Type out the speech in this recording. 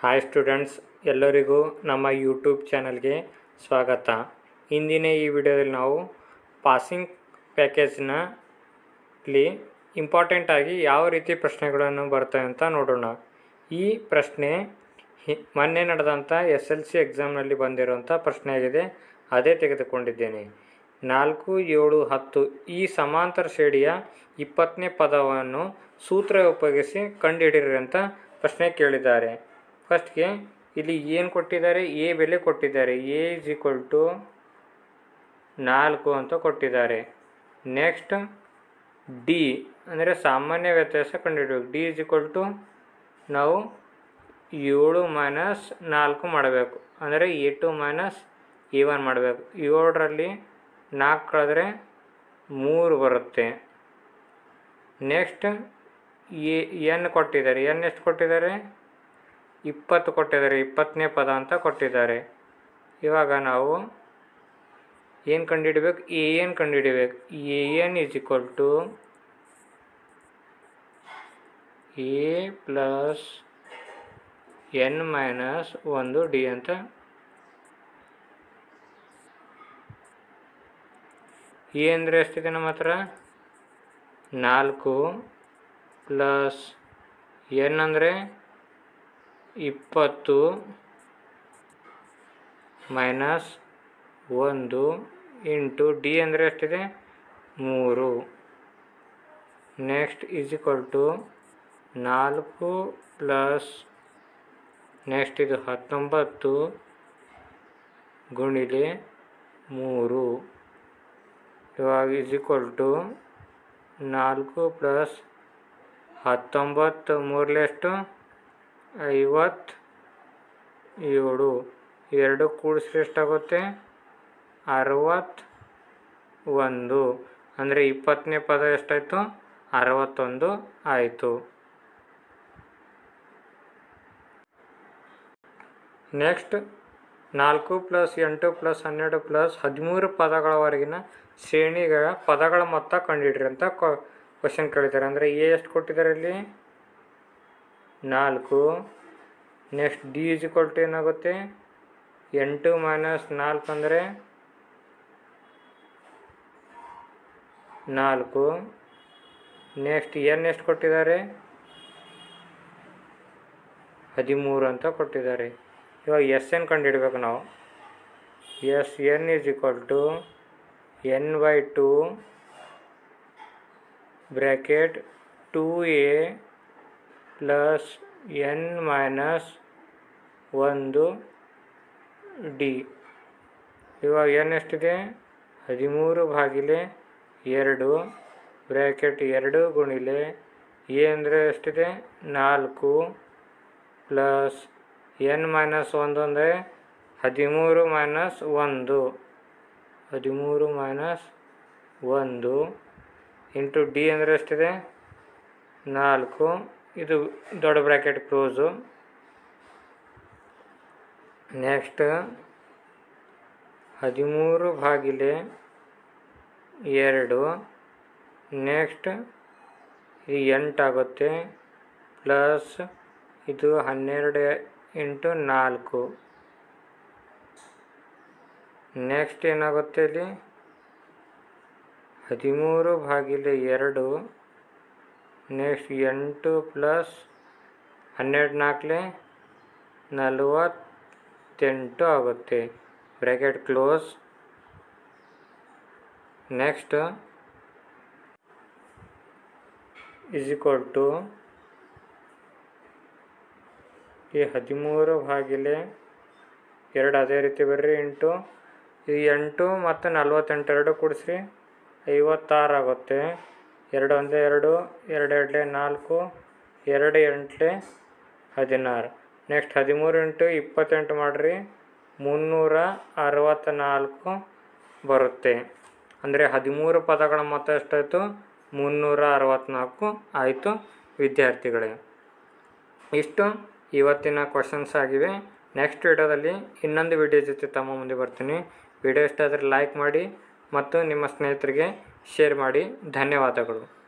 Hi students, ಎಲ್ಲರಿಗೂ ನಮ್ಮ YouTube ಚಾನಲ್ಗೆ ಸ್ವಾಗತ. ಇಂದಿನ ಈ ವಿಡಿಯೋದಲ್ಲಿ ನಾವು ಪಾಸಿಂಗ್ ಪ್ಯಾಕೇಜ್ನಲ್ಲಿ ಇಂಪಾರ್ಟೆಂಟಾಗಿ ಯಾವ ರೀತಿ ಪ್ರಶ್ನೆಗಳನ್ನು ಬರ್ತವೆ ಅಂತ ನೋಡೋಣ. ಈ ಪ್ರಶ್ನೆ ಮೊನ್ನೆ ನಡೆದಂಥ SLC ಎಕ್ಸಾಮ್ನಲ್ಲಿ ಬಂದಿರುವಂಥ ಪ್ರಶ್ನೆಯಾಗಿದೆ. ಅದೇ ತೆಗೆದುಕೊಂಡಿದ್ದೇನೆ. 4, 7, 10 ಈ ಸಮಾಂತರ ಶ್ರೇಣಿಯ 20ನೇ ಪದವನ್ನು ಸೂತ್ರ ಉಪಯೋಗಿಸಿ ಕಂಡುಹಿಡಿಯಿರಿ ಅಂತ ಪ್ರಶ್ನೆ ಕೇಳಿದ್ದಾರೆ. ಫಸ್ಟ್ಗೆ ಇಲ್ಲಿ ಏನು ಕೊಟ್ಟಿದ್ದಾರೆ, ಎ ಬೆಲೆ ಕೊಟ್ಟಿದ್ದಾರೆ. ಎ = 4 ಅಂತ ಕೊಟ್ಟಿದ್ದಾರೆ. ನೆಕ್ಸ್ಟ್ ಡಿ ಅಂದರೆ ಸಾಮಾನ್ಯ ವ್ಯತ್ಯಾಸ ಕಂಡುಹಿಡಿಯಬೇಕು. ಡಿ = ನಾವು 7 - 4 ಮಾಡಬೇಕು, ಅಂದರೆ A2 - A1 ಮಾಡಬೇಕು. 7ರಲ್ಲಿ 4 ಕಳೆದ್ರೆ 3 ಬರುತ್ತೆ. ನೆಕ್ಸ್ಟ್ ಎನ್ ಕೊಟ್ಟಿದ್ದಾರೆ. ಎನ್ ಎಷ್ಟು ಕೊಟ್ಟಿದ್ದಾರೆ? 20 ಕೊಟ್ಟಿದ್ದಾರೆ. 20ನೇ ಪದ ಅಂತ ಕೊಟ್ಟಿದ್ದಾರೆ. ಇವಾಗ ನಾವು ಏನು ಕಂಡುಹಿಡಬೇಕು? AN ಕಂಡುಹಿಡಬೇಕು. AN = A + n - 1 D ಅಂತ. ಎ ಅಂದರೆ ಎಷ್ಟಿದೆ ನಮ್ಮ ಹತ್ರ? 4 + n ಅಂದರೆ 20 - 1 ಇಂಟು ಡಿ ಅಂದರೆ ಎಷ್ಟಿದೆ? 3. ನೆಕ್ಸ್ಟ್ = 4 ಪ್ಲಸ್ ನೆಕ್ಸ್ಟ್ ಇದು 19 ಗುಣಿಲೆ 3. ಇವಾಗ = 4 + 19 3 ಎಷ್ಟು? 57. ಎರಡು ಕೂಡಿಸಿದ್ರೆ ಎಷ್ಟಾಗುತ್ತೆ? 61. ಅಂದರೆ 20ನೇ ಪದ ಎಷ್ಟಾಯಿತು? 61 ಆಯಿತು. ನೆಕ್ಸ್ಟ್ 4 + 8 + 12 + 13 ಪದಗಳವರೆಗಿನ ಶ್ರೇಣಿಗಳ ಪದಗಳ ಮೊತ್ತ ಕಂಡುಹಿಡಿರಿ ಅಂತ ಕ್ವಶನ್ ಕೇಳಿದ್ದಾರೆ. ಅಂದರೆ ಎ ಎಷ್ಟು ಕೊಟ್ಟಿದ್ದಾರೆ ಇಲ್ಲಿ? 4. ನೆಕ್ಸ್ಟ್ ಡಿ = ಏನಾಗುತ್ತೆ? 8 - 4 ಅಂದರೆ 4. ನೆಕ್ಸ್ಟ್ ಎನ್ ಎಷ್ಟು ಕೊಟ್ಟಿದ್ದಾರೆ? 13 ಅಂತ ಕೊಟ್ಟಿದ್ದಾರೆ. ಇವಾಗ SN ಕಂಡುಹಿಡಬೇಕು ನಾವು. SN = n/2 bracket 2a + n - 1 D. ಇವಾಗ n ಎಷ್ಟಿದೆ? 13/2 ಬ್ರ್ಯಾಕೆಟ್ 2 ಗುಣಿಲೆ ಎ ಅಂದರೆ ಎಷ್ಟಿದೆ? 4 ಪ್ಲಸ್ n - 1 ಅಂದರೆ 13 - 1 ಇಂಟು ಡಿ ಅಂದರೆ ಎಷ್ಟಿದೆ? 4. ಇದು ದೊಡ್ಡ ಬ್ರ್ಯಾಕೆಟ್ ಕ್ಲೋಸು. ನೆಕ್ಸ್ಟ್ 13/2 ನೆಕ್ಸ್ಟ್ ಇದು 8 ಆಗುತ್ತೆ. ಪ್ಲಸ್ ಇದು 12 × 4. ನೆಕ್ಸ್ಟ್ ಏನಾಗುತ್ತೆ ಇಲ್ಲಿ? 13/2 ನೆಕ್ಸ್ಟ್ 8 ಪ್ಲಸ್ 12 × 4 48 ಆಗುತ್ತೆ. Bracket close. ನೆಕ್ಸ್ಟ್ = ಈ 13/2 ಅದೇ ರೀತಿ ಬರ್ರಿ ಇಂಟು ಈ 8 ಮತ್ತು 48 ಎರಡು ಕೂಡಿಸ್ರಿ 56 ಆಗುತ್ತೆ. 2 × 1 = 2, 2 × 2 = 4, 2 × 8 = 16. ನೆಕ್ಸ್ಟ್ 13 × 28 ಮಾಡಿರಿ 364 ಬರುತ್ತೆ. ಅಂದರೆ 13 ಪದಗಳ ಮೊತ್ತ ಎಷ್ಟಾಯಿತು? 364 ಆಯಿತು ವಿದ್ಯಾರ್ಥಿಗಳೇ. ಇಷ್ಟು ಇವತ್ತಿನ ಕ್ವಶನ್ಸ್ ಆಗಿವೆ. ನೆಕ್ಸ್ಟ್ ವಿಡಿಯೋದಲ್ಲಿ ಇನ್ನೊಂದು ವಿಡಿಯೋ ಜೊತೆ ತಮ್ಮ ಮುಂದೆ ಬರ್ತೀನಿ. ವಿಡಿಯೋ ಇಷ್ಟ ಆದರೆ ಲೈಕ್ ಮಾಡಿ ಮತ್ತು ನಿಮ್ಮ ಸ್ನೇಹಿತರಿಗೆ ಶೇರ್ ಮಾಡಿ. ಧನ್ಯವಾದಗಳು.